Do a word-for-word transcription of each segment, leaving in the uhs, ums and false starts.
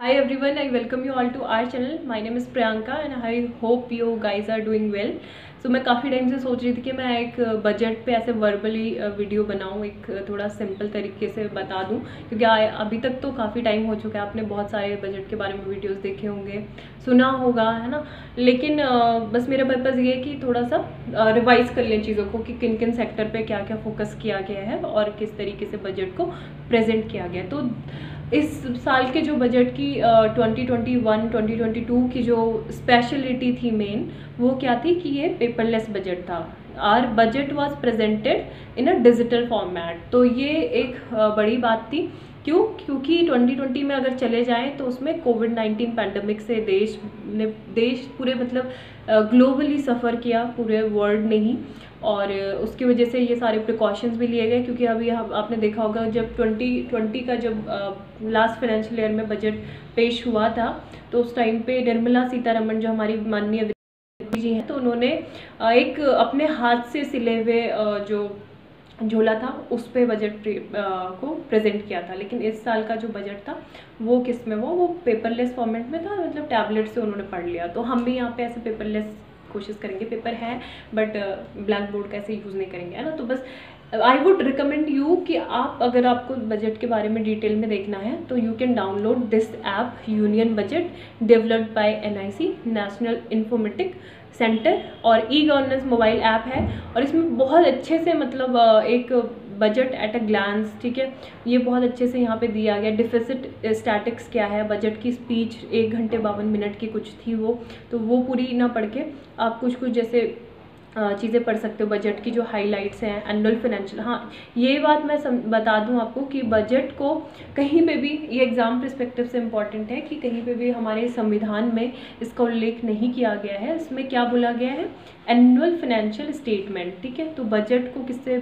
Hi everyone, I welcome you all to our channel. My name is Priyanka and I hope you guys are doing well. So मैं काफ़ी time से सोच रही थी कि मैं एक बजट पे ऐसे वर्बली वीडियो बनाऊँ, एक थोड़ा सिंपल तरीके से बता दूँ, क्योंकि अभी तक तो काफ़ी टाइम हो चुका है, आपने बहुत सारे बजट के बारे में वीडियोस देखे होंगे, सुना होगा, है ना। लेकिन बस मेरा पर्पज़ ये है कि थोड़ा सा रिवाइज कर लें चीज़ों को कि किन किन सेक्टर पे क्या क्या फोकस किया गया है और किस तरीके से बजट को प्रेजेंट किया गया। तो इस साल के जो बजट की twenty twenty one twenty twenty two की जो स्पेशलिटी थी मेन, वो क्या थी कि ये पेपरलेस बजट था। Our budget was presented in a digital format. तो ये एक uh, बड़ी बात थी। क्यों? क्योंकि ट्वेंटी ट्वेंटी में अगर चले जाएं तो उसमें कोविड नाइन्टीन पैंडमिक से देश ने देश पूरे मतलब ग्लोबली सफ़र किया, पूरे वर्ल्ड ने ही, और उसकी वजह से ये सारे प्रिकॉशंस भी लिए गए। क्योंकि अभी आपने देखा होगा जब ट्वेंटी ट्वेंटी का जब लास्ट फाइनेंशियल ईयर में बजट पेश हुआ था, तो उस टाइम पे निर्मला सीतारमण जो हमारी माननीय जी हैं, तो उन्होंने एक अपने हाथ से सिले हुए जो झोला था उस पे बजट प्रे, आ, को प्रेजेंट किया था। लेकिन इस साल का जो बजट था वो किस में वो वो पेपरलेस फॉर्मेट में था, मतलब टैबलेट से उन्होंने पढ़ लिया। तो हम भी यहाँ पे ऐसे पेपरलेस कोशिश करेंगे, पेपर है बट ब्लैक बोर्ड का ऐसे यूज़ नहीं करेंगे, है ना। तो बस आई वुड रिकमेंड यू कि आप अगर आपको बजट के बारे में डिटेल में देखना है तो you can download this app union budget developed by N I C national informatic centre, और ई गवर्नेंस मोबाइल ऐप है, और इसमें बहुत अच्छे से मतलब एक बजट एट अ ग्लांस, ठीक है, ये बहुत अच्छे से यहाँ पे दिया गया। डिफिसिट स्टैटिक्स क्या है, बजट की स्पीच एक घंटे बावन मिनट की कुछ थी वो, तो वो पूरी ना पढ़ के आप कुछ कुछ जैसे चीज़ें पढ़ सकते हो। बजट की जो हाइलाइट्स हैं, एनुअल फाइनेंशियल, हाँ ये बात मैं सम, बता दूं आपको कि बजट को कहीं पे भी, ये एग्ज़ाम पर्सपेक्टिव से इम्पॉर्टेंट है कि कहीं पे भी हमारे संविधान में इसका उल्लेख नहीं किया गया है। इसमें क्या बोला गया है? एनुअल फाइनेंशियल स्टेटमेंट, ठीक है। तो बजट को किससे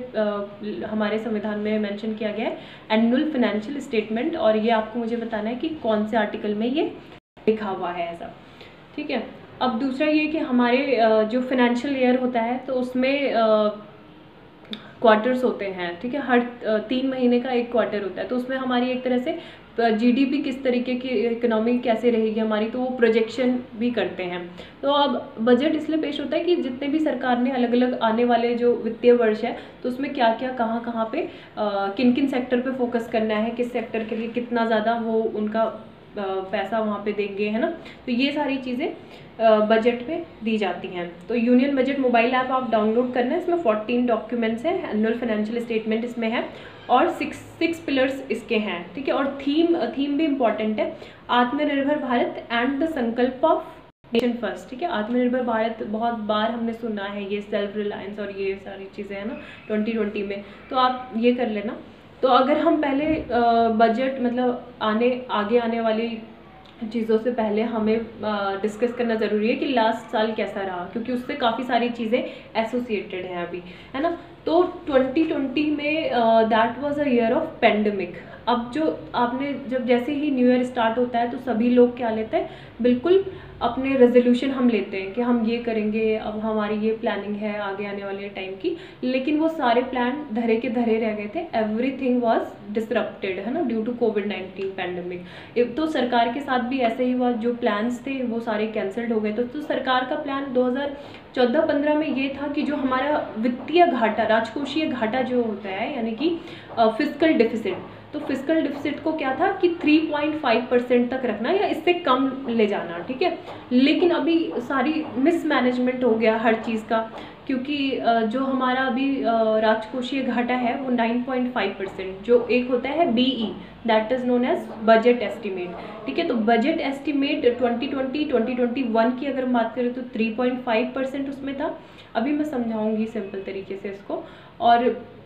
हमारे संविधान में मेंशन किया गया है? एनुअल फाइनेंशियल स्टेटमेंट, और ये आपको मुझे बताना है कि कौन से आर्टिकल में ये लिखा हुआ है ऐसा, ठीक है। अब दूसरा ये कि हमारे जो फाइनेंशियल ईयर होता है तो उसमें क्वार्टर्स होते हैं, ठीक है, हर तीन महीने का एक क्वार्टर होता है। तो उसमें हमारी एक तरह से जीडीपी किस तरीके की, इकोनॉमी कैसे रहेगी हमारी, तो वो प्रोजेक्शन भी करते हैं। तो अब बजट इसलिए पेश होता है कि जितने भी सरकार ने अलग अलग आने वाले जो वित्तीय वर्ष है तो उसमें क्या क्या कहाँ कहाँ पे किन किन सेक्टर पे फोकस करना है, किस सेक्टर के लिए कितना ज़्यादा वो उनका पैसा वहाँ पे देंगे, है ना। तो ये सारी चीज़ें बजट में दी जाती हैं। तो यूनियन बजट मोबाइल ऐप आप डाउनलोड करना है। इसमें फोर्टीन डॉक्यूमेंट्स हैं, एनुअल फाइनेंशियल स्टेटमेंट इसमें है, और सिक्स सिक्स पिलर्स इसके हैं, ठीक है। और थीम थीम भी इम्पॉर्टेंट है, Atmanirbhar Bharat and the sankalp of nation first, ठीक है। आत्मनिर्भर भारत बहुत बार हमने सुना है, ये सेल्फ रिलायंस और ये सारी चीज़ें हैं ना ट्वेंटी ट्वेंटी में, तो आप ये कर लेना। तो अगर हम पहले बजट मतलब आने आगे आने वाली चीज़ों से पहले हमें डिस्कस करना ज़रूरी है कि लास्ट साल कैसा रहा, क्योंकि उससे काफ़ी सारी चीज़ें एसोसिएटेड हैं अभी, है ना। तो ट्वेंटी ट्वेंटी में that was a year of pandemic. अब जो आपने जब जैसे ही न्यू ईयर स्टार्ट होता है तो सभी लोग क्या लेते हैं, बिल्कुल अपने रेजोल्यूशन हम लेते हैं कि हम ये करेंगे, अब हमारी ये प्लानिंग है आगे आने वाले टाइम की। लेकिन वो सारे प्लान धरे के धरे रह गए थे, एवरीथिंग वाज डिसरप्टेड, है ना, due to Covid nineteen pandemic. तो सरकार के साथ भी ऐसे ही हुआ, जो प्लान्स थे वो सारे कैंसल्ड हो गए। तो, तो सरकार का प्लान दो हज़ार चौदह पंद्रह में ये था कि जो हमारा वित्तीय घाटा, राजकोषीय घाटा जो होता है, यानी कि फिस्कल डिफिसिट, तो फिस्कल डिफिसिट को क्या था कि थ्री पॉइंट फाइव परसेंट तक रखना या इससे कम ले जाना, ठीक है। लेकिन अभी सारी मिसमैनेजमेंट हो गया हर चीज़ का, क्योंकि जो हमारा अभी राजकोषीय घाटा है वो नाइन पॉइंट फाइव परसेंट, जो एक होता है BE, that is known as budget estimate, ठीक है। तो budget estimate twenty twenty twenty twenty one की अगर हम बात करें तो थ्री पॉइंट फाइव परसेंट उसमें था। अभी मैं समझाऊंगी सिंपल तरीके से इसको। और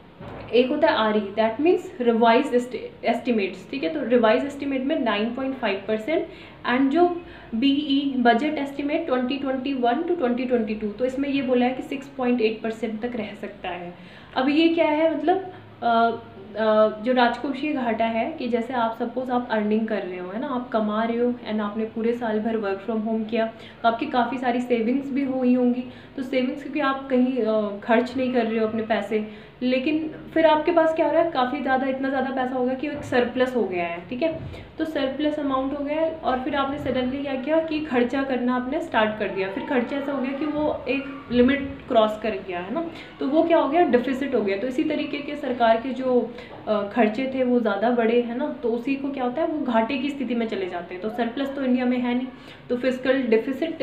एक होता है R E, that means revise estimates, ठीक है। तो रिवाइज एस्टिमेट में nine point five percent, and जो B E budget estimate twenty twenty one to twenty twenty two, तो इसमें ये बोला है कि सिक्स पॉइंट एट परसेंट तक रह सकता है। अब ये क्या है, मतलब आ, जो राजकोषीय घाटा है कि जैसे आप सपोज आप अर्निंग कर रहे हो, है ना, आप कमा रहे हो एंड आपने पूरे साल भर वर्क फ्रॉम होम किया, तो आपकी काफ़ी सारी सेविंग्स भी हुई होंगी। तो सेविंग्स क्योंकि आप कहीं खर्च नहीं कर रहे हो अपने पैसे, लेकिन फिर आपके पास क्या हो रहा है, काफ़ी ज़्यादा, इतना ज़्यादा पैसा होगा कि एक सरप्लस हो गया है, ठीक है। तो सरप्लस अमाउंट हो गया है और फिर आपने सडनली क्या किया कि खर्चा करना आपने स्टार्ट कर दिया। फिर खर्चा ऐसा हो गया कि वो एक लिमिट क्रॉस कर गया है ना, तो वो क्या हो गया, डिफिसिट हो गया। तो इसी तरीके के सरकार के जो खर्चे थे वो ज़्यादा बड़े हैं ना, तो उसी को क्या होता है, वो घाटे की स्थिति में चले जाते हैं। तो सरप्लस तो इंडिया में है नहीं, तो फिस्कल डिफिसिट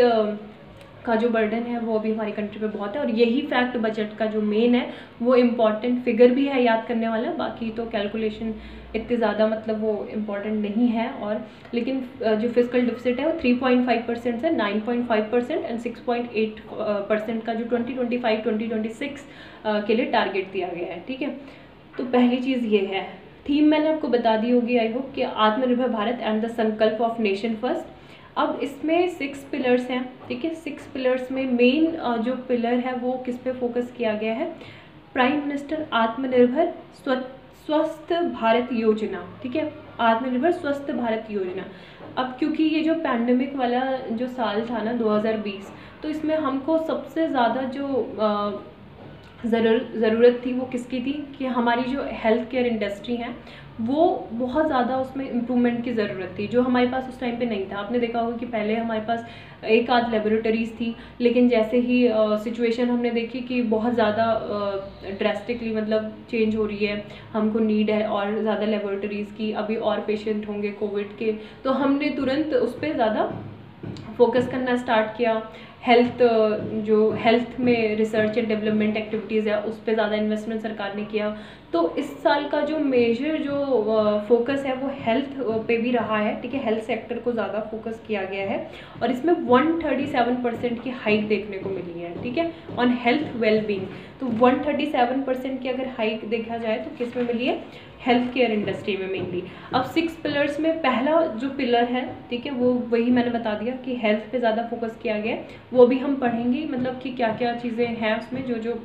का जो बर्डन है वो अभी हमारी कंट्री पे बहुत है। और यही फैक्ट बजट का जो मेन है वो इम्पॉर्टेंट फिगर भी है याद करने वाला, बाकी तो कैलकुलेशन इतने ज़्यादा मतलब वो इम्पॉर्टेंट नहीं है। और लेकिन जो फिस्कल डिफिसिट है वो थ्री पॉइंट फाइव परसेंट से nine point five percent and six point eight percent का जो twenty twenty five twenty twenty six के लिए टारगेट दिया गया है, ठीक है। तो पहली चीज़ ये है। थीम मैंने आपको बता दी होगी आई होप, कि Atmanirbhar Bharat and the sankalp of nation first. अब इसमें सिक्स पिलर्स हैं, ठीक है। सिक्स पिलर्स में मेन जो पिलर है वो किस पे फोकस किया गया है, प्राइम मिनिस्टर आत्मनिर्भर स्वस्थ भारत योजना, ठीक है, आत्मनिर्भर स्वस्थ भारत योजना। अब क्योंकि ये जो पैंडेमिक वाला जो साल था ना दो हज़ार बीस, तो इसमें हमको सबसे ज़्यादा जो ज़रूर ज़रूरत थी वो किसकी थी, कि हमारी जो हेल्थ केयर इंडस्ट्री है वो बहुत ज़्यादा उसमें इम्प्रूवमेंट की ज़रूरत थी, जो हमारे पास उस टाइम पे नहीं था। आपने देखा होगा कि पहले हमारे पास एक आध लेबोरेटरीज़ थी, लेकिन जैसे ही सिचुएशन uh, हमने देखी कि बहुत ज़्यादा ड्रेस्टिकली uh, मतलब चेंज हो रही है, हमको नीड है और ज़्यादा लेबोरेटरीज़ की, अभी और पेशेंट होंगे कोविड के, तो हमने तुरंत उस पर ज़्यादा फोकस करना स्टार्ट किया। हेल्थ जो हेल्थ में रिसर्च एंड डेवलपमेंट एक्टिविटीज़ है उस पर ज़्यादा इन्वेस्टमेंट सरकार ने किया। तो इस साल का जो मेजर जो फोकस है वो हेल्थ पे भी रहा है, ठीक है। हेल्थ सेक्टर को ज़्यादा फोकस किया गया है और इसमें एक सौ सैंतीस परसेंट की हाइक देखने को मिली है, ठीक है, ऑन हेल्थ वेलबींग। तो एक सौ सैंतीस परसेंट की अगर हाइक देखा जाए तो किस में मिली है, हेल्थ केयर इंडस्ट्री में मेनली। अब सिक्स पिलर्स में पहला जो पिलर है, ठीक है, वो वही मैंने बता दिया कि हेल्थ पे ज़्यादा फोकस किया गया है। वो भी हम पढ़ेंगे, मतलब कि क्या क्या चीज़ें हैं उसमें, जो जो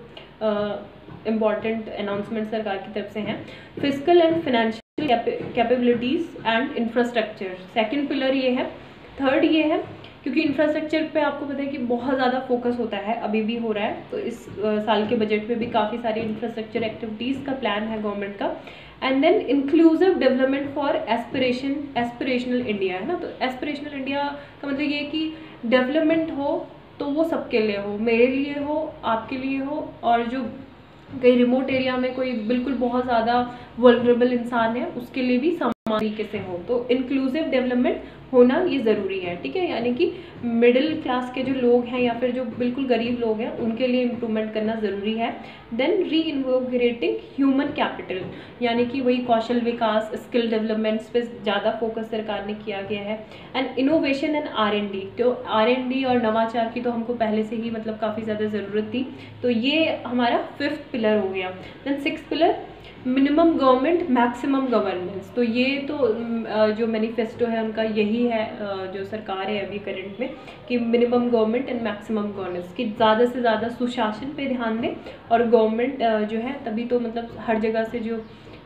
इम्पॉर्टेंट अनाउंसमेंट सरकार की तरफ से हैं। Physical and financial capabilities and infrastructure second pillar ये है। थर्ड ये है, क्योंकि इंफ्रास्ट्रक्चर पे आपको पता है कि बहुत ज़्यादा फोकस होता है, अभी भी हो रहा है, तो इस uh, साल के बजट में भी काफ़ी सारी इंफ्रास्ट्रक्चर एक्टिविटीज़ का प्लान है गवर्नमेंट का। And then inclusive development for aspiration aspirational India है ना, तो एस्पिरेशनल इंडिया का मतलब ये कि डेवलपमेंट हो तो वो सबके लिए हो, मेरे लिए हो, आपके लिए हो, और जो कहीं रिमोट एरिया में कोई बिल्कुल बहुत ज़्यादा वल्नरेबल इंसान है उसके लिए भी समान तरीके से हो। तो इंक्लूसिव डेवलपमेंट होना ये ज़रूरी है, ठीक है, यानी कि मिडिल क्लास के जो लोग हैं या फिर जो बिल्कुल गरीब लोग हैं उनके लिए इम्प्रूवमेंट करना ज़रूरी है। देन री इन्वोगरेटिंग ह्यूमन कैपिटल, यानी कि वही कौशल विकास, स्किल डेवलपमेंट्स पे ज़्यादा फोकस सरकार ने किया गया है। And innovation and R and D, तो आर एंड डी और नवाचार की तो हमको पहले से ही मतलब काफ़ी ज़्यादा ज़रूरत थी, तो ये हमारा फिफ्थ पिलर हो गया। Then six pillar minimum government maximum governance, तो ये तो जो मैनिफेस्टो है उनका यही है, जो सरकार है अभी करंट में, कि minimum government and maximum governance, कि ज़्यादा से ज़्यादा सुशासन पे ध्यान दें और गवर्नमेंट जो है, तभी तो मतलब हर जगह से जो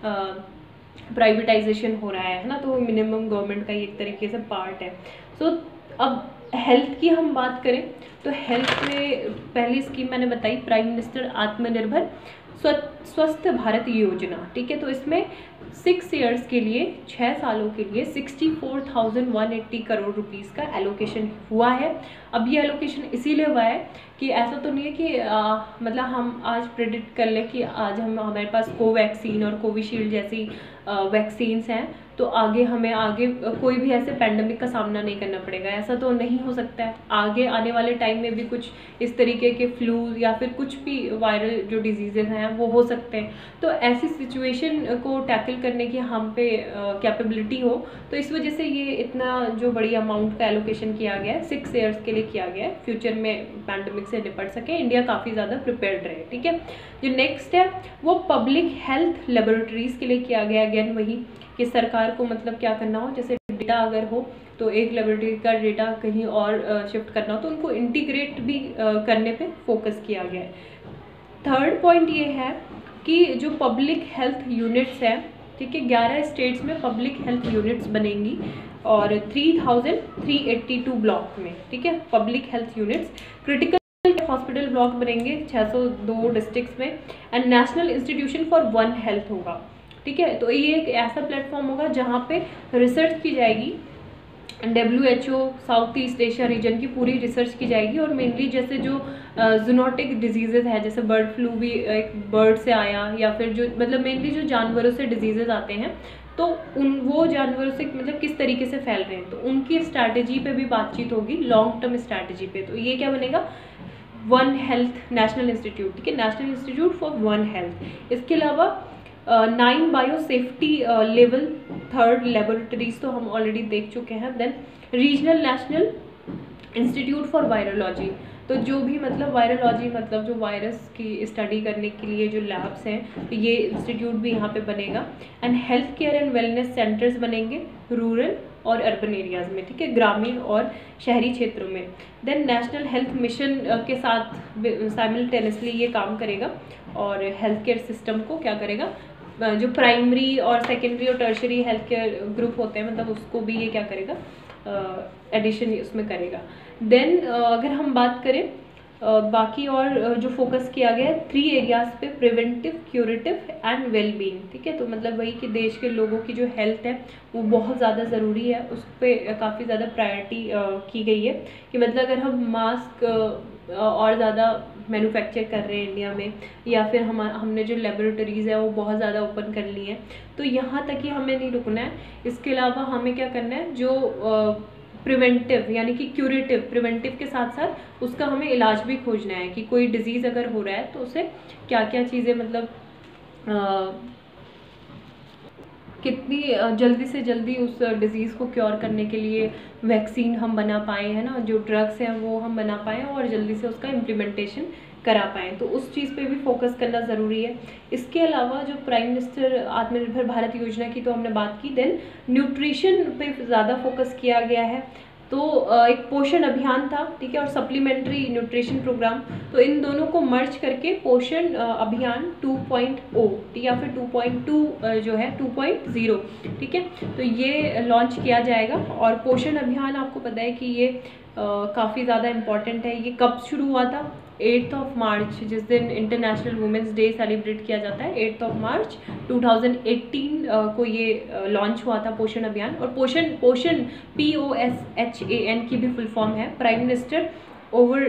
प्राइवेटाइजेशन हो रहा है ना, तो मिनिमम गवर्नमेंट का एक तरीके से पार्ट है। सो अब हेल्थ की हम बात करें तो हेल्थ में पहली स्कीम मैंने बताई, प्राइम मिनिस्टर आत्मनिर्भर स्वस्थ भारत योजना, ठीक है। तो इसमें सिक्स इयर्स के लिए, छः सालों के लिए sixty four thousand one eighty crore rupees का एलोकेशन हुआ है। अब ये एलोकेशन इसीलिए हुआ है कि ऐसा तो नहीं है कि आ, मतलब हम आज प्रेडिक्ट कर लें कि आज हम हमारे पास कोवैक्सीन और कोविशील्ड जैसी वैक्सीन्स हैं तो आगे हमें आगे कोई भी ऐसे पैंडमिक का सामना नहीं करना पड़ेगा, ऐसा तो नहीं हो सकता है। आगे आने वाले टाइम में भी कुछ इस तरीके के फ्लू या फिर कुछ भी वायरल जो डिजीज़ेज हैं वो हो सकते हैं, तो ऐसी सिचुएशन को टैकल करने की हम पे कैपेबिलिटी हो, तो इस वजह से ये इतना जो बड़ी अमाउंट का एलोकेशन किया गया है, सिक्स ईयर्स के लिए किया गया है, फ्यूचर में पैंडमिक से निपट सके, इंडिया काफ़ी ज़्यादा प्रिपेयर्ड रहे, ठीक है। जो नेक्स्ट है वो पब्लिक हेल्थ लेबोरेटरीज़ के लिए किया गया, अगेन वही कि सरकार को मतलब क्या करना हो, जैसे डेटा अगर हो तो एक लेबोरेटरी का डेटा कहीं और शिफ्ट करना हो तो उनको इंटीग्रेट भी करने पे फोकस किया गया है। थर्ड पॉइंट ये है कि जो पब्लिक हेल्थ यूनिट्स हैं, ठीक है, ग्यारह स्टेट्स में पब्लिक हेल्थ यूनिट्स बनेंगी और three thousand three eighty two block में, ठीक है, public health units critical hospital block बनेंगे छः सौ दो डिस्ट्रिक्ट्स में, and national institution for one health होगा, ठीक है। तो ये एक ऐसा प्लेटफॉर्म होगा जहाँ पे रिसर्च की जाएगी, W H O south east Asia region की पूरी रिसर्च की जाएगी, और मेनली जैसे जो जूनोटिक डिजीजेज है, जैसे बर्ड फ्लू भी एक बर्ड से आया, या फिर जो मतलब मेनली जो जानवरों से डिजीजेज आते हैं, तो उन वो जानवरों से मतलब किस तरीके से फैल रहे हैं, तो उनकी स्ट्रैटेजी पे भी बातचीत होगी, लॉन्ग टर्म स्ट्रैटेजी पे। तो ये क्या बनेगा, वन हेल्थ नेशनल इंस्टीट्यूट, ठीक है, national institute for one health. इसके अलावा nine bio safety level third laboratories तो हम ऑलरेडी देख चुके हैं। Then regional national institute for virology, तो जो भी मतलब वायरोलॉजी मतलब जो वायरस की स्टडी करने के लिए जो लैब्स हैं, तो ये इंस्टीट्यूट भी यहाँ पे बनेगा। And health care and wellness centres बनेंगे रूरल और अर्बन एरियाज़ में, ठीक है, ग्रामीण और शहरी क्षेत्रों में। देन नेशनल हेल्थ मिशन के साथ साइमल्टेनियसली ये काम करेगा, और हेल्थ केयर सिस्टम को क्या करेगा, जो प्राइमरी और सेकेंडरी और टर्शरी हेल्थ केयर ग्रुप होते हैं, मतलब उसको भी ये क्या करेगा, एडिशन uh, उसमें करेगा। देन uh, अगर हम बात करें uh, बाकी और uh, जो फोकस किया गया है थ्री एरियाज पे, preventive, curative and well being, ठीक है। तो मतलब वही कि देश के लोगों की जो हेल्थ है वो बहुत ज़्यादा ज़रूरी है, उस पर काफ़ी ज़्यादा प्रायोरिटी uh, की गई है, कि मतलब अगर हम मास्क uh, और ज़्यादा मैन्युफैक्चर कर रहे हैं इंडिया में, या फिर हम हमने जो लेबोरेटरीज़ है वो बहुत ज़्यादा ओपन कर ली हैं, तो यहाँ तक ही हमें नहीं रुकना है। इसके अलावा हमें क्या करना है, जो प्रिवेंटिव यानी कि क्यूरेटिव, प्रिवेंटिव के साथ साथ उसका हमें इलाज भी खोजना है, कि कोई डिजीज़ अगर हो रहा है तो उसे क्या क्या चीज़ें मतलब आ, कितनी जल्दी से जल्दी उस डिज़ीज़ को क्योर करने के लिए वैक्सीन हम बना पाएँ, है ना, जो ड्रग्स हैं वो हम बना पाएँ और जल्दी से उसका इम्प्लीमेंटेशन करा पाएँ, तो उस चीज़ पे भी फोकस करना ज़रूरी है। इसके अलावा जो प्राइम मिनिस्टर आत्मनिर्भर भारत योजना की तो हमने बात की, देन न्यूट्रिशन पे ज़्यादा फोकस किया गया है। तो एक पोषण अभियान था, ठीक है, और सप्लीमेंट्री न्यूट्रिशन प्रोग्राम, तो इन दोनों को मर्ज करके पोषण अभियान टू पॉइंट ओ या फिर टू पॉइंट टू जो है टू पॉइंट ज़ीरो, ठीक है, तो ये लॉन्च किया जाएगा। और पोषण अभियान आपको पता है कि ये काफ़ी ज़्यादा इम्पॉर्टेंट है। ये कब शुरू हुआ था, एट्थ ऑफ मार्च, जिस दिन इंटरनेशनल वुमेंस डे सेलिब्रेट किया जाता है, eighth of March two thousand eighteen को ये लॉन्च हुआ था पोषण अभियान। और Poshan Poshan P O S H A N की भी फुल फॉर्म है, prime minister over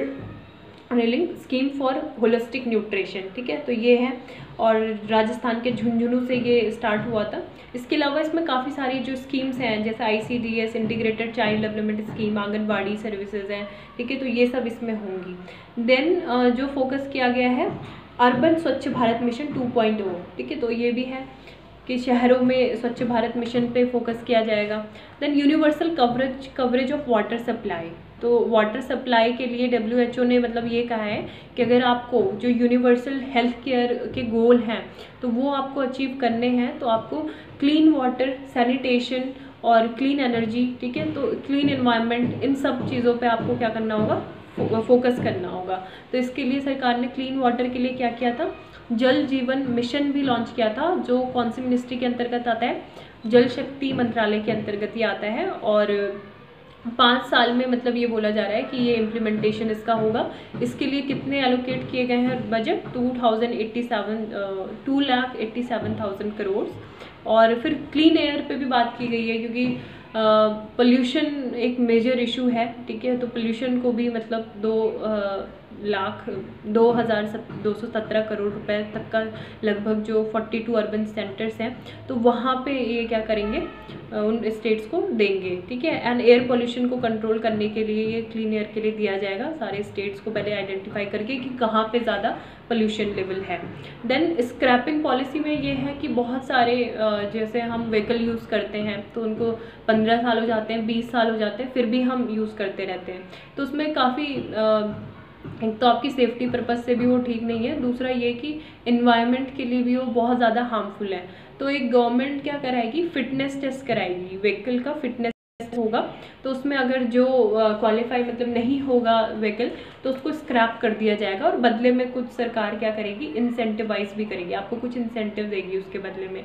railing scheme for holistic nutrition, ठीक है, तो ये है, और राजस्थान के झुंझुनू से ये स्टार्ट हुआ था। इसके अलावा इसमें काफ़ी सारी जो स्कीम्स हैं, जैसे I C D S integrated child development scheme, Anganwadi services हैं, ठीक है, तो ये सब इसमें होंगी। देन जो फोकस किया गया है urban Swachh Bharat mission two point O, ठीक है, तो ये भी है कि शहरों में स्वच्छ भारत मिशन पे फोकस किया जाएगा। Then universal coverage coverage of water supply, तो वाटर सप्लाई के लिए डब्ल्यू एच ओ ने मतलब ये कहा है कि अगर आपको जो यूनिवर्सल हेल्थ केयर के गोल हैं तो वो आपको अचीव करने हैं, तो आपको क्लीन वाटर, सैनिटेशन और क्लीन एनर्जी, ठीक है, तो क्लीन एनवायरनमेंट, इन सब चीज़ों पे आपको क्या करना होगा, फोकस करना होगा। तो इसके लिए सरकार ने क्लीन वाटर के लिए क्या किया था, जल जीवन मिशन भी लॉन्च किया था, जो कौन सी मिनिस्ट्री के अंतर्गत आता है, जल शक्ति मंत्रालय के अंतर्गत ही आता है। और पाँच साल में मतलब ये बोला जा रहा है कि ये इम्प्लीमेंटेशन इसका होगा। इसके लिए कितने एलोकेट किए गए हैं budget, two thousand eighty seven two lakh eighty seven thousand crore. और फिर क्लीन एयर पे भी बात की गई है, क्योंकि पोल्यूशन uh, एक मेजर इशू है, ठीक है, तो पोल्यूशन को भी मतलब दो uh, लाख दो हज़ार दो सौ सत्रह करोड़ रुपए तक का लगभग जो बयालीस अर्बन सेंटर्स हैं, तो वहाँ पे ये क्या करेंगे, उन स्टेट्स को देंगे, ठीक है। एंड एयर पोल्यूशन को कंट्रोल करने के लिए ये क्लीन एयर के लिए दिया जाएगा, सारे स्टेट्स को पहले आइडेंटिफाई करके कि कहाँ पे ज़्यादा पोल्यूशन लेवल है। देन स्क्रैपिंग पॉलिसी में ये है कि बहुत सारे जैसे हम व्हीकल यूज़ करते हैं तो उनको पंद्रह साल हो जाते हैं, बीस साल हो जाते हैं, फिर भी हम यूज़ करते रहते हैं, तो उसमें काफ़ी एक तो आपकी सेफ्टी पर्पज़ से भी वो ठीक नहीं है, दूसरा ये कि इन्वायरमेंट के लिए भी वो बहुत ज़्यादा हार्मफुल है। तो एक गवर्नमेंट क्या कराएगी, फिटनेस टेस्ट कराएगी, व्हीकल का फिटनेस होगा, तो उसमें अगर जो क्वालिफाई मतलब नहीं होगा व्हीकल तो उसको स्क्रैप कर दिया जाएगा, और बदले में कुछ सरकार क्या करेगी, इंसेंटिवाइज भी करेगी, आपको कुछ इंसेंटिव देगी उसके बदले में।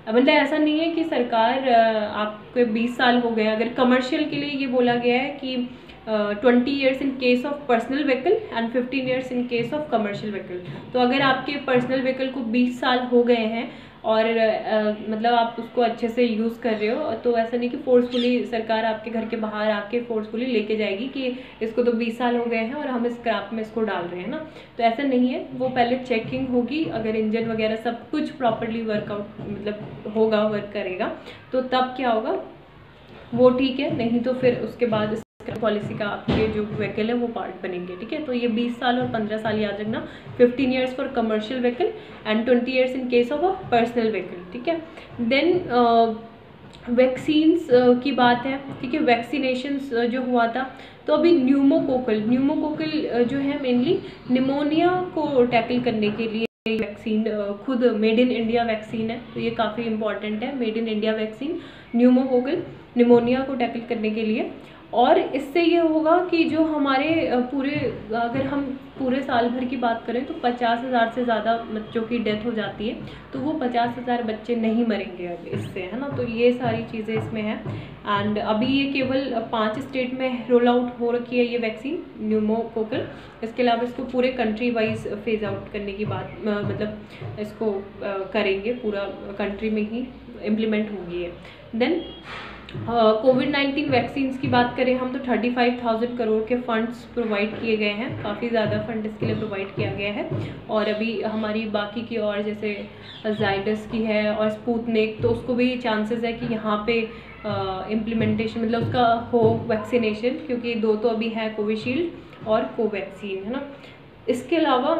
मतलब ऐसा नहीं है कि सरकार आपके बीस साल हो गए, अगर कमर्शियल के लिए ये बोला गया है कि twenty years in case of personal vehicle and fifteen years in case of commercial vehicle. तो अगर आपके पर्सनल व्हीकल को बीस साल हो गए हैं और uh, मतलब आप उसको अच्छे से यूज़ कर रहे हो, तो ऐसा नहीं कि फोर्सफुली सरकार आपके घर के बाहर आके फोर्सफुली लेके जाएगी कि इसको तो बीस साल हो गए हैं और हम इस स्क्रैप में इसको डाल रहे हैं ना, तो ऐसा नहीं है। वो पहले चेकिंग होगी, अगर इंजन वगैरह सब कुछ प्रॉपरली वर्कआउट मतलब होगा, वर्क करेगा, तो तब क्या होगा वो ठीक है, नहीं तो फिर उसके बाद पॉलिसी का आपके जो व्हीकल है वो पार्ट बनेंगे। ठीक है, तो ये बीस साल और पंद्रह साल याद रखना, fifteen years for commercial vehicle and twenty years in case of a personal vehicle. ठीक है, देन वैक्सीन्स की बात है। ठीक है, वैक्सीनेशंस जो हुआ था, तो अभी न्यूमोकोकल न्यूमोकोकल जो है मेनली निमोनिया को टैकल करने के लिए वैक्सीन खुद मेड इन इंडिया वैक्सीन है, तो ये काफ़ी इंपॉर्टेंट है। Made in India vaccine pneumococcal pneumonia को टैकल करने के लिए। और इससे ये होगा कि जो हमारे पूरे, अगर हम पूरे साल भर की बात करें तो पचास हज़ार से ज़्यादा बच्चों की डेथ हो जाती है, तो वो पचास हज़ार बच्चे नहीं मरेंगे अब इससे, है ना। तो ये सारी चीज़ें इसमें हैं। एंड अभी ये केवल पांच स्टेट में रोल आउट हो रखी है ये वैक्सीन न्यूमोकोकल। इसके अलावा इसको पूरे कंट्री वाइज फेज आउट करने की बात, मतलब इसको करेंगे, पूरा कंट्री में ही इम्प्लीमेंट होगी है। देन कोविड नाइन्टीन वैक्सीन्स की बात करें हम तो थर्टी फाइव थाउजेंड करोड़ के फंड्स प्रोवाइड किए गए हैं, काफ़ी ज़्यादा फंड इसके लिए प्रोवाइड किया गया है। और अभी हमारी बाकी की और जैसे जाइडस की है और स्पुतनिक, तो उसको भी चांसेस है कि यहाँ पे इम्प्लीमेंटेशन मतलब उसका हो वैक्सीनेशन, क्योंकि दो तो अभी है, कोविशील्ड और कोवैक्सीन, है ना। इसके अलावा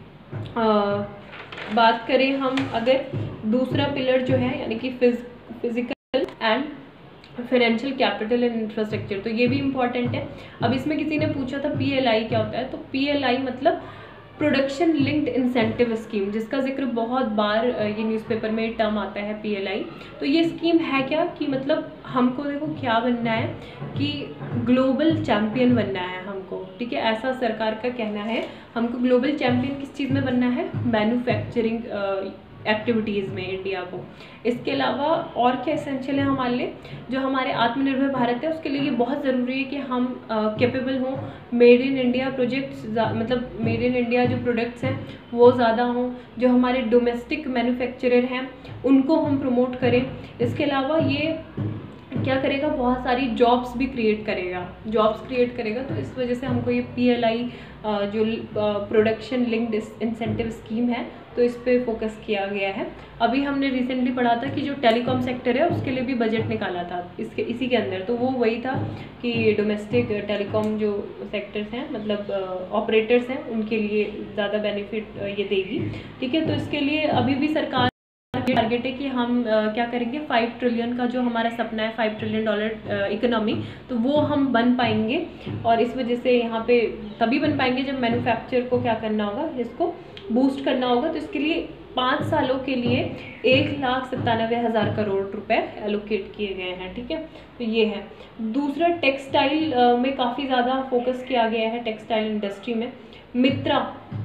बात करें हम अगर दूसरा पिलर जो है यानी कि physical and financial capital and infrastructure, तो ये भी इम्पॉर्टेंट है। अब इसमें किसी ने पूछा था पीएलआई क्या होता है, तो पीएलआई मतलब प्रोडक्शन लिंक्ड इंसेंटिव स्कीम, जिसका जिक्र बहुत बार ये न्यूज़पेपर में टर्म आता है पीएलआई। तो ये स्कीम है क्या कि मतलब हमको देखो क्या बनना है कि ग्लोबल चैम्पियन बनना है हमको। ठीक है, ऐसा सरकार का कहना है, हमको ग्लोबल चैम्पियन किस चीज़ में बनना है, मैन्युफैक्चरिंग एक्टिविटीज़ में इंडिया को। इसके अलावा और क्या एसेंशियल है हमारे लिए, जो हमारे आत्मनिर्भर भारत है उसके लिए ये बहुत ज़रूरी है कि हम कैपेबल हों, मेड इन इंडिया प्रोजेक्ट्स मतलब मेड इन इंडिया जो प्रोडक्ट्स हैं वो ज़्यादा हों, जो हमारे डोमेस्टिक मैन्युफैक्चरर हैं उनको हम प्रमोट करें। इसके अलावा ये क्या करेगा, बहुत सारी जॉब्स भी क्रिएट करेगा, जॉब्स क्रिएट करेगा। तो इस वजह से हमको ये पीएलआई जो प्रोडक्शन लिंक्ड इंसेंटिव स्कीम है, तो इस पे फोकस किया गया है। अभी हमने रिसेंटली पढ़ा था कि जो टेलीकॉम सेक्टर है उसके लिए भी बजट निकाला था इसके इसी के अंदर, तो वो वही था कि डोमेस्टिक टेलीकॉम जो सेक्टर्स हैं मतलब ऑपरेटर्स हैं उनके लिए ज़्यादा बेनिफिट ये देगी। ठीक है, तो इसके लिए अभी भी सरकार टारगेट है कि हम uh, क्या करेंगे, फाइव ट्रिलियन का जो हमारा सपना है, फाइव ट्रिलियन डॉलर इकोनॉमी, तो वो हम बन पाएंगे। और इस वजह से यहाँ पे तभी बन पाएंगे जब मैन्युफैक्चर को क्या करना होगा, इसको बूस्ट करना होगा। तो इसके लिए पाँच सालों के लिए एक लाख सत्तानवे हज़ार करोड़ रुपए एलोकेट किए गए हैं। ठीक है, तो ये है। दूसरा टेक्सटाइल में काफ़ी ज़्यादा फोकस किया गया है, टेक्सटाइल इंडस्ट्री में। मित्रा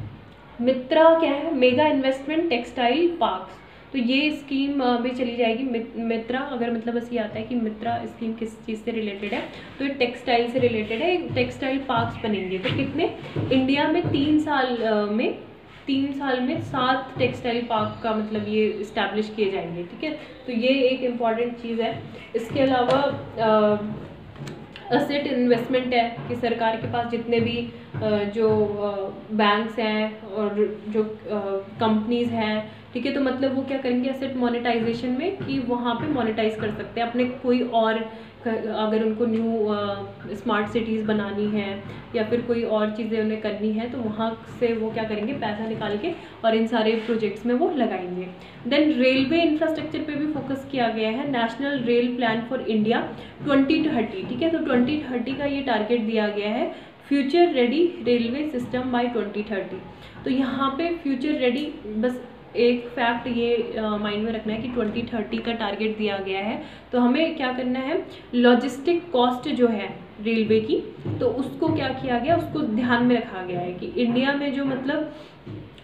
मित्रा क्या है, मेगा इन्वेस्टमेंट टेक्सटाइल पार्क्स, तो ये स्कीम भी चली जाएगी। मित्रा अगर मतलब बस ये आता है कि मित्रा स्कीम किस चीज़ से रिलेटेड है, तो ये टेक्सटाइल से रिलेटेड है। टेक्सटाइल पार्क्स बनेंगे, तो कितने, इंडिया में तीन साल में तीन साल में सात टेक्सटाइल पार्क का मतलब ये इस्टेब्लिश किए जाएंगे। ठीक है, तो ये एक इम्पॉर्टेंट चीज़ है। इसके अलावा असेट इन्वेस्टमेंट है कि सरकार के पास जितने भी जो बैंक्स हैं और जो कंपनीज हैं, ठीक है, तो मतलब वो क्या करेंगे, एसेट मोनेटाइजेशन में कि वहाँ पे मोनेटाइज कर सकते हैं अपने कोई और, अगर उनको न्यू स्मार्ट सिटीज़ बनानी है या फिर कोई और चीज़ें उन्हें करनी है, तो वहाँ से वो क्या करेंगे, पैसा निकाल के और इन सारे प्रोजेक्ट्स में वो लगाएंगे। देन रेलवे इंफ्रास्ट्रक्चर पे भी फोकस किया गया है, national rail plan for India twenty thirty. ठीक है, तो ट्वेंटी थर्टी का ये टारगेट दिया गया है, future ready railway system by twenty thirty. तो यहाँ पे फ्यूचर रेडी, बस एक फैक्ट ये माइंड में रखना है कि ट्वेंटी थर्टी का टारगेट दिया गया है, तो हमें क्या करना है, लॉजिस्टिक कॉस्ट जो है रेलवे की, तो उसको क्या किया गया, उसको ध्यान में रखा गया है कि इंडिया में जो मतलब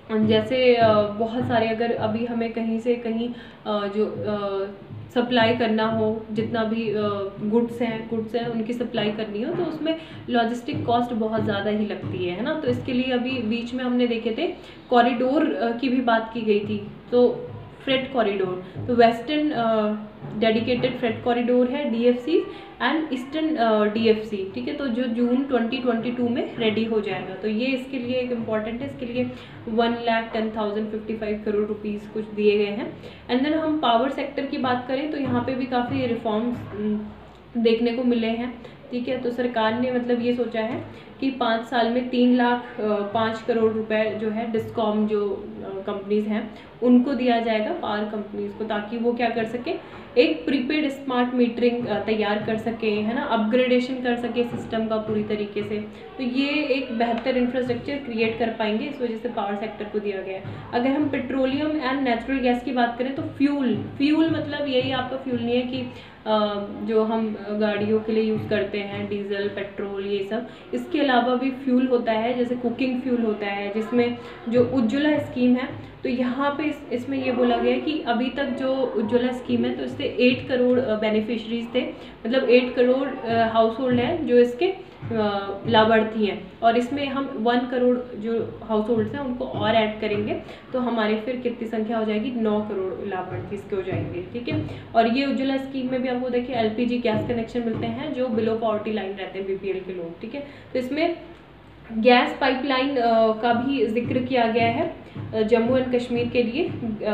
जैसे बहुत सारे, अगर अभी हमें कहीं से कहीं जो सप्लाई करना हो, जितना भी गुड्स हैं गुड्स हैं उनकी सप्लाई करनी हो, तो उसमें लॉजिस्टिक कॉस्ट बहुत ज़्यादा ही लगती है है ना। तो इसके लिए अभी बीच में हमने देखे थे कॉरिडोर की भी बात की गई थी, तो फ्रेट कॉरिडोर, तो वेस्टर्न डेडिकेटेड फ्रेट कॉरिडोर है डीएफसी एंड ईस्टर्न डीएफसी, ठीक है। तो जो जून ट्वेंटी ट्वेंटी टू में रेडी हो जाएगा, तो ये इसके लिए एक इम्पॉर्टेंट है। इसके लिए one lakh ten thousand fifty five crore rupees कुछ दिए गए हैं। एंड देन हम पावर सेक्टर की बात करें तो यहाँ पे भी काफ़ी रिफॉर्म्स देखने को मिले हैं, ठीक है। तो सरकार ने मतलब ये सोचा है कि पाँच साल में तीन लाख पाँच करोड़ रुपए जो है डिस्कॉम जो कंपनीज हैं उनको दिया जाएगा, पावर कंपनीज को, ताकि वो क्या कर सके, एक प्रीपेड स्मार्ट मीटरिंग तैयार कर सके, है ना, अपग्रेडेशन कर सके सिस्टम का पूरी तरीके से। तो ये एक बेहतर इंफ्रास्ट्रक्चर क्रिएट कर पाएंगे, इस वजह से पावर सेक्टर को दिया गया है। अगर हम पेट्रोलियम एंड नेचुरल गैस की बात करें तो फ्यूल फ्यूल मतलब यही आपका फ्यूल नहीं है कि जो हम गाड़ियों के लिए यूज़ करते हैं डीजल पेट्रोल ये सब, इसके अलावा भी फ्यूल होता है, जैसे कुकिंग फ्यूल होता है, जिसमें जो उज्ज्वला स्कीम है, तो यहाँ पे इस, इसमें ये बोला गया है कि अभी तक जो उज्ज्वला स्कीम है तो इससे एट करोड़ बेनिफिशरीज थे, मतलब एट करोड़ हाउस होल्ड हैं जो इसके लाभार्थी हैं, और इसमें हम वन करोड़ जो हाउस होल्ड्स हैं उनको और ऐड करेंगे, तो हमारे फिर कितनी संख्या हो जाएगी, नौ करोड़ लाभार्थी इसके हो जाएंगे, ठीक है। और ये उज्ज्वला स्कीम में भी आपको देखिए एलपीजी गैस कनेक्शन मिलते हैं जो बिलो पॉवर्टी लाइन रहते हैं बीपीएल के लोग, ठीक है। तो इसमें गैस पाइपलाइन का भी जिक्र किया गया है जम्मू एंड कश्मीर के लिए।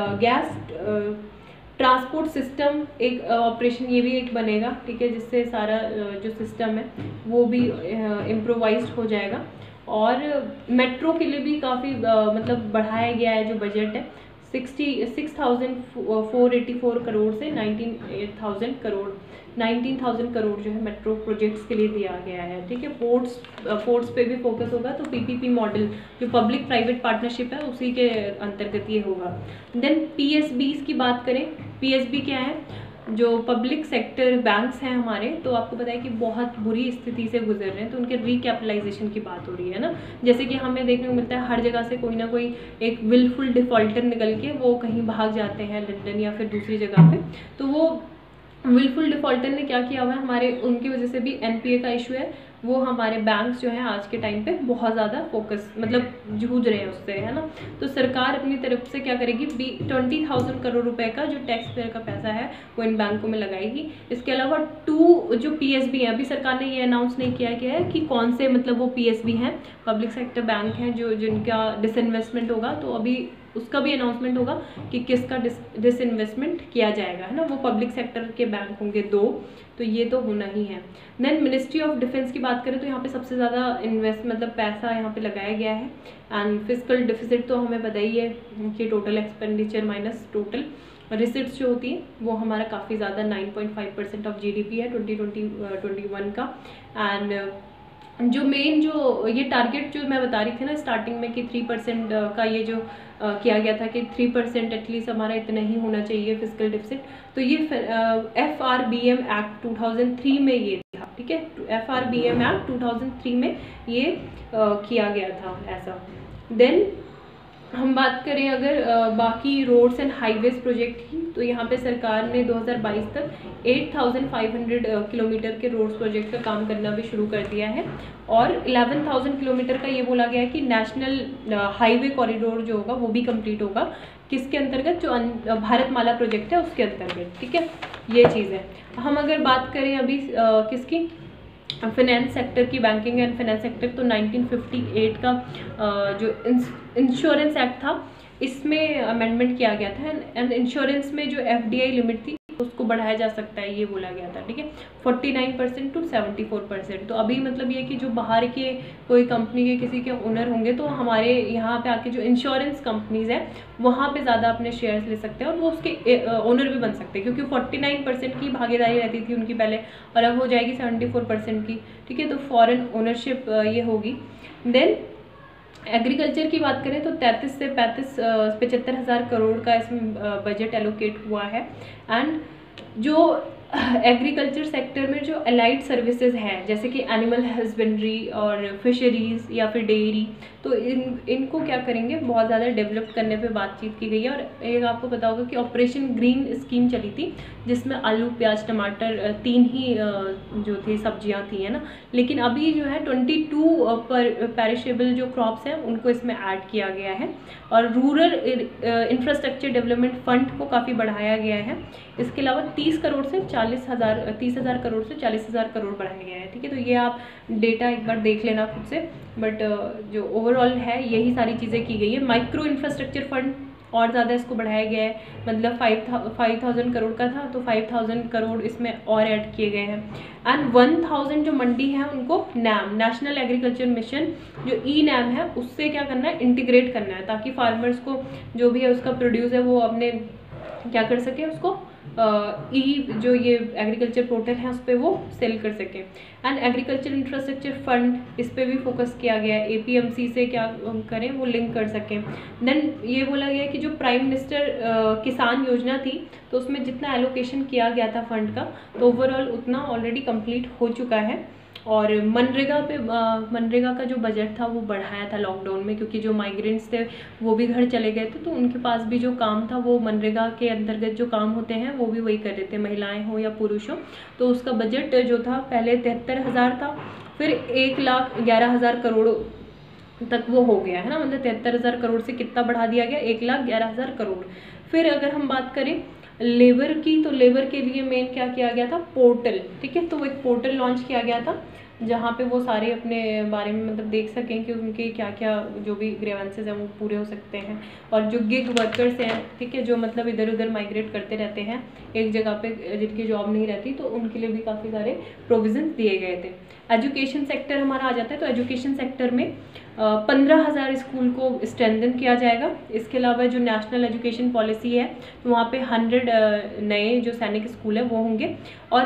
गैस ट्रांसपोर्ट सिस्टम एक ऑपरेशन ये भी एक बनेगा, ठीक है, जिससे सारा जो सिस्टम है वो भी इम्प्रोवाइज्ड हो जाएगा। और मेट्रो के लिए भी काफ़ी मतलब बढ़ाया गया है जो बजट है, sixty six thousand four eighty four crore से nineteen thousand crore nineteen thousand crore जो है मेट्रो प्रोजेक्ट्स के लिए दिया गया है, ठीक है। पोर्ट्स पोर्ट्स पे भी फोकस होगा, तो पीपीपी मॉडल जो पब्लिक प्राइवेट पार्टनरशिप है उसी के अंतर्गत ये होगा। देन पीएसबीज की बात करें, पीएसबी क्या है, जो पब्लिक सेक्टर बैंक्स हैं हमारे, तो आपको पता है कि बहुत बुरी स्थिति से गुजर रहे हैं, तो उनके रिकैपिटलाइजेशन की बात हो रही है ना। जैसे कि हमें देखने को मिलता है हर जगह से कोई ना कोई एक विलफुल डिफॉल्टर निकल के वो कहीं भाग जाते हैं लंदन या फिर दूसरी जगह पे, तो वो विलफुल डिफॉल्टर ने क्या किया हुआ है, हमारे उनकी वजह से भी एनपीए का इशू है, वो हमारे बैंक्स जो हैं आज के टाइम पे बहुत ज़्यादा फोकस मतलब जूझ रहे हैं उससे, है ना। तो सरकार अपनी तरफ से क्या करेगी, बी ट्वेंटी थाउजेंड करोड़ रुपए का जो टैक्स पेयर का पैसा है वो इन बैंकों में लगाएगी। इसके अलावा टू जो पीएसबी है, अभी सरकार ने ये अनाउंस नहीं किया गया है कि कौन से मतलब वो पीएसबी हैं, पब्लिक सेक्टर बैंक हैं जो जिनका डिसइन्वेस्टमेंट होगा, तो अभी उसका भी अनाउंसमेंट होगा कि किसका डिस डिसइन्वेस्टमेंट किया जाएगा, है ना। वो पब्लिक सेक्टर के बैंक होंगे दो, तो ये तो होना ही है। देन मिनिस्ट्री ऑफ डिफेंस की बात करें तो यहाँ पे सबसे ज़्यादा इन्वेस्ट मतलब पैसा यहाँ पे लगाया गया है। एंड फिजिकल डिफिसिट तो हमें पता ही है कि total expenditure minus total receipts जो होती है वो हमारा काफ़ी ज़्यादा nine point five percent of GDP है ट्वेंटी ट्वेंटी ट्वेंटी वन का। एंड जो मेन जो ये टारगेट जो मैं बता रही थी ना स्टार्टिंग में कि थ्री परसेंट का ये जो आ, किया गया था कि थ्री परसेंट एटलीस्ट हमारा इतना ही होना चाहिए फिजिकल डिफिसिट, तो ये F R B M act two thousand three में ये था, ठीक है। F R B M act two thousand three में ये आ, किया गया था ऐसा। देन हम बात करें अगर आ, बाकी रोड्स एंड हाईवेज प्रोजेक्ट की, तो यहाँ पे सरकार ने दो हज़ार बाईस तक eight thousand five hundred kilometre के रोड्स प्रोजेक्ट का काम करना भी शुरू कर दिया है, और इलेवन थाउजेंड किलोमीटर का ये बोला गया है कि नेशनल हाईवे कॉरिडोर जो होगा वो भी कंप्लीट होगा, किसके अंतर्गत, जो भारतमाला प्रोजेक्ट है उसके अंतर्गत, ठीक है। ये चीज़ है। हम अगर बात करें अभी आ, किसकी, फाइनेंस सेक्टर की, बैंकिंग एंड फाइनेंस सेक्टर, तो नाइनटीन फिफ्टी एट का जो इंश्योरेंस एक्ट था इसमें अमेंडमेंट किया गया था। एंड इंश्योरेंस में जो एफडीआई लिमिट थी उसको बढ़ाया जा सकता है ये बोला गया था, ठीक है, forty nine percent to seventy four percent. तो अभी मतलब ये कि जो बाहर के कोई कंपनी के किसी के ओनर होंगे तो हमारे यहाँ पे आके जो इंश्योरेंस कंपनीज हैं वहाँ पे ज़्यादा अपने शेयर्स ले सकते हैं और वो उसके ओनर भी बन सकते हैं, क्योंकि फोर्टी नाइन परसेंट की भागीदारी रहती थी उनकी पहले और अब हो जाएगी सेवेंटी फोर परसेंट की, ठीक है। तो फॉरेन ओनरशिप ये होगी। देन एग्रीकल्चर की बात करें तो तैंतीस से पैंतीस पचहत्तर हज़ार करोड़ का इसमें बजट एलोकेट हुआ है। एंड जो एग्रीकल्चर सेक्टर में जो अलाइड सर्विसेज हैं जैसे कि एनिमल हस्बेंड्री और फिशरीज़ या फिर डेयरी, तो इन इनको क्या करेंगे, बहुत ज़्यादा डेवलप करने पे बातचीत की गई है। और एक आपको पता होगा कि ऑपरेशन ग्रीन स्कीम चली थी जिसमें आलू प्याज टमाटर तीन ही जो थी सब्जियां थी, है ना। लेकिन अभी जो है ट्वेंटी टू पर पेरिशेबल जो क्रॉप्स हैं उनको इसमें ऐड किया गया है। और रूरल इंफ्रास्ट्रक्चर डेवलपमेंट फंड को काफ़ी बढ़ाया गया है। इसके अलावा तीस करोड़ से चालीस हज़ार तीस हज़ार करोड़ से चालीस हज़ार करोड़ बढ़ाया गया है, ठीक है। तो ये आप डेटा एक बार देख लेना खुद से, बट जो ओवरऑल है यही सारी चीज़ें की गई है। माइक्रो इंफ्रास्ट्रक्चर फंड और ज़्यादा इसको बढ़ाया गया है, मतलब फाइव फाइव थाउजेंड करोड़ का था तो फाइव थाउजेंड करोड़ इसमें और ऐड किए गए हैं। एंड वन थाउजेंड जो मंडी है उनको नैम नेशनल एग्रीकल्चर मिशन जो ई नैम है उससे क्या करना है, इंटीग्रेट करना है, ताकि फार्मर्स को जो भी है उसका प्रोड्यूस है वो अपने क्या कर सके, उसको ई uh, जो ये एग्रीकल्चर पोर्टल है उस पर वो सेल कर सकें। एंड एग्रीकल्चर इंफ्रास्ट्रक्चर फंड इस पर भी फोकस किया गया है, एपीएमसी से क्या करें वो लिंक कर सकें। देन ये बोला गया कि जो प्राइम मिनिस्टर uh, किसान योजना थी तो उसमें जितना एलोकेशन किया गया था फंड का तो ओवरऑल उतना ऑलरेडी कंप्लीट हो चुका है। और मनरेगा पे मनरेगा का जो बजट था वो बढ़ाया था लॉकडाउन में, क्योंकि जो माइग्रेंट्स थे वो भी घर चले गए थे तो उनके पास भी जो काम था वो मनरेगा के अंतर्गत जो काम होते हैं वो भी वही कर रहे थे, महिलाएं हो या पुरुष हो। तो उसका बजट जो था पहले तिहत्तर हज़ार था, फिर एक लाख ग्यारह हज़ार करोड़ तक वो हो गया है ना, मतलब तिहत्तर हज़ार करोड़ से कितना बढ़ा दिया गया, एक लाख ग्यारह हज़ार करोड़। फिर अगर हम बात करें लेबर की, तो लेबर के लिए मेन क्या किया गया था, पोर्टल, ठीक है। तो वो एक पोर्टल लॉन्च किया गया था जहाँ पे वो सारे अपने बारे में मतलब देख सकें कि उनके क्या क्या जो भी ग्रीवेंसेस हैं वो पूरे हो सकते हैं। और जो गिग वर्कर्स हैं, ठीक है, जो मतलब इधर उधर माइग्रेट करते रहते हैं एक जगह पे जिनकी जॉब नहीं रहती, तो उनके लिए भी काफ़ी सारे प्रोविजन दिए गए थे। एजुकेशन सेक्टर हमारा आ जाता है, तो एजुकेशन सेक्टर में पंद्रह हज़ार स्कूल को स्ट्रेंथन किया जाएगा। इसके अलावा जो नेशनल एजुकेशन पॉलिसी है तो वहाँ पे हंड्रेड नए जो सैनिक स्कूल है वो होंगे। और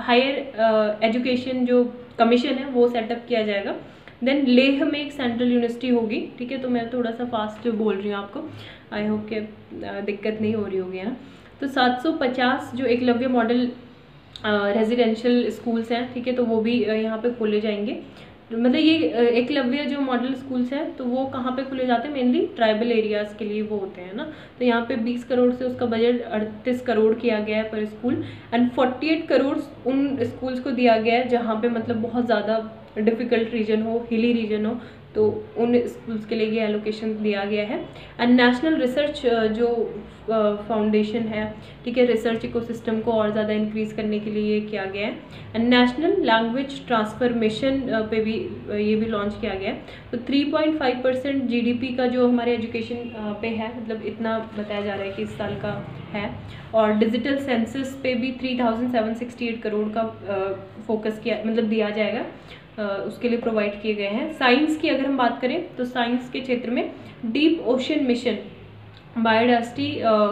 हायर एजुकेशन जो कमीशन है वो सेटअप किया जाएगा। देन लेह में एक सेंट्रल यूनिवर्सिटी होगी, ठीक है। तो मैं थोड़ा सा फास्ट बोल रही हूँ आपको, आई होप कि दिक्कत नहीं हो रही होगी, है ना। तो सात सौ पचास जो एकलव्य मॉडल रेजिडेंशियल स्कूल्स हैं, ठीक है, तो वो भी यहाँ पे खोले जाएंगे। मतलब ये एकलव्य जो मॉडल स्कूल्स हैं तो वो कहाँ पे खुले जाते हैं, मेनली ट्राइबल एरियाज़ के लिए वो होते हैं ना। तो यहाँ पे बीस करोड़ से उसका बजट अड़तीस करोड़ किया गया है पर स्कूल। एंड अड़तालीस करोड़ उन स्कूल्स को दिया गया है जहाँ पे मतलब बहुत ज़्यादा डिफ़िकल्ट रीजन हो, हिली रीजन हो, तो उन स्कूल्स के लिए ये एलोकेशन दिया गया है। एंड नेशनल रिसर्च जो फाउंडेशन है, ठीक है, रिसर्च इकोसिस्टम को और ज़्यादा इंक्रीज़ करने के लिए ये किया गया है। एंड नेशनल लैंग्वेज ट्रांसफॉर्मेशन पे भी ये भी लॉन्च किया गया है। तो तीन पॉइंट पाँच परसेंट जीडीपी का जो हमारे एजुकेशन पे है, मतलब इतना बताया जा रहा है कि इस साल का है। और डिजिटल सेंसस पे भी three thousand seven sixty eight crore का फोकस किया, मतलब दिया जाएगा, उसके लिए प्रोवाइड किए गए हैं। साइंस की अगर हम बात करें तो साइंस के क्षेत्र में डीप ओशन मिशन, बायोडाइवर्सिटी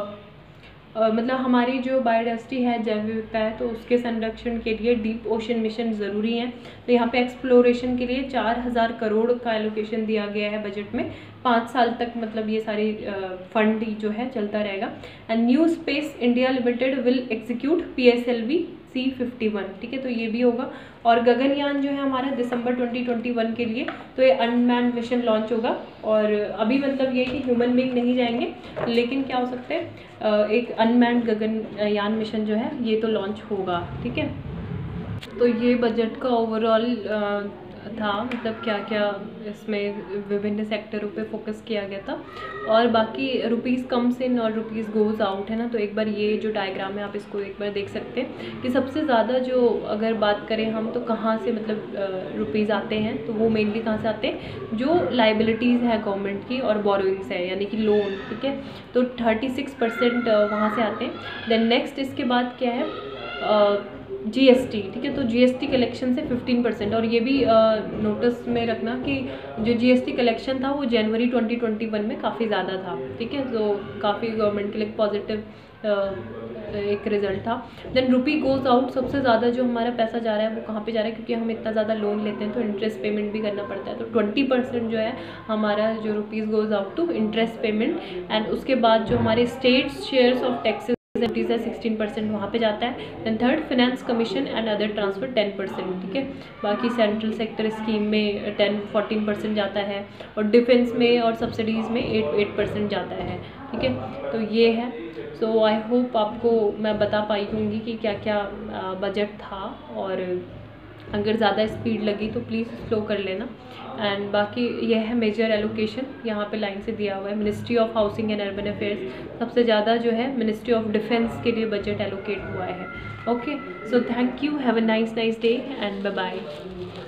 मतलब हमारी जो बायोडाइवर्सिटी है, जैव विविधता है, तो उसके संरक्षण के लिए डीप ओशन मिशन ज़रूरी है। तो यहाँ पे एक्सप्लोरेशन के लिए चार हज़ार करोड़ का एलोकेशन दिया गया है बजट में, पाँच साल तक मतलब ये सारी फंड जो है चलता रहेगा। And new space India limited will execute P S L V C fifty one, ठीक है, तो ये भी होगा। और गगनयान जो है हमारा दिसंबर ट्वेंटी ट्वेंटी वन के लिए तो ये अनमैन्ड मिशन लॉन्च होगा। और अभी मतलब ये कि ह्यूमन बीइंग नहीं जाएंगे, लेकिन क्या हो सकते हैं, एक अनमैन्ड गगनयान मिशन जो है ये तो लॉन्च होगा, ठीक है। तो ये बजट का ओवरऑल था, मतलब क्या क्या इसमें विभिन्न सेक्टरों पे फोकस किया गया था। और बाकी रुपीज़ कम्स इन और रुपीज़ गोज़ आउट है ना, तो एक बार ये जो डायग्राम है आप इसको एक बार देख सकते हैं कि सबसे ज़्यादा जो अगर बात करें हम तो कहाँ से मतलब रुपीज़ आते हैं, तो वो मेनली कहाँ से आते हैं, जो लाइबिलिटीज़ है गवर्नमेंट की और बोरोइंग्स है यानी कि लोन, ठीक है, तो थर्टी सिक्स परसेंट वहाँ से आते हैं। देन नेक्स्ट इसके बाद क्या है, uh, जीएसटी, ठीक है, तो जीएसटी कलेक्शन से फिफ्टीन परसेंट। और ये भी नोटिस में रखना कि जो जीएसटी कलेक्शन था वो जनवरी ट्वेंटी ट्वेंटी वन में काफ़ी ज़्यादा था, ठीक है, तो काफ़ी गवर्नमेंट के लिए पॉजिटिव एक रिजल्ट था। देन रुपी गोज़ आउट, सबसे ज़्यादा जो हमारा पैसा जा रहा है वो कहाँ पे जा रहा है, क्योंकि हम इतना ज़्यादा लोन लेते हैं तो इंटरेस्ट पेमेंट भी करना पड़ता है, तो ट्वेंटी परसेंट जो है हमारा जो rupees goes out to interest payment. And उसके बाद जो हमारे स्टेट्स शेयर्स ऑफ टैक्सेस है सिक्सटीन परसेंट वहाँ पे जाता है। Then third finance commission and other transfer ten percent, ठीक है। बाकी सेंट्रल सेक्टर स्कीम में टेन फोर्टीन परसेंट जाता है और डिफेंस में और सब्सिडीज़ में एट एट परसेंट जाता है, ठीक है। तो ये है। सो आई होप आपको मैं बता पाई होंगी कि क्या क्या बजट था, और अगर ज़्यादा स्पीड लगी तो प्लीज़ स्लो कर लेना। एंड बाकी यह है मेजर एलोकेशन, यहाँ पे लाइन से दिया हुआ है। Ministry of housing and urban affairs सबसे ज़्यादा जो है मिनिस्ट्री ऑफ डिफेंस के लिए बजट एलोकेट हुआ है। Okay, so thank you, have a nice nice day and bye bye.